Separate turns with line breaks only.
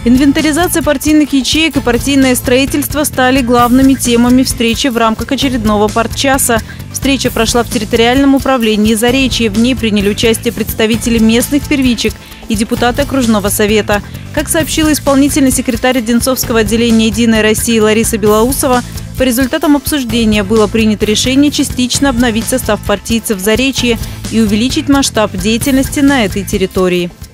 Инвентаризация партийных ячеек и партийное строительство стали главными темами встречи в рамках очередного партчаса. Встреча прошла в территориальном управлении Заречья. В ней приняли участие представители местных первичек и депутаты окружного совета. Как сообщила исполнительный секретарь Одинцовского отделения «Единой России» Лариса Белоусова, по результатам обсуждения было принято решение частично обновить состав партийцев в Заречье и увеличить масштаб деятельности на этой территории.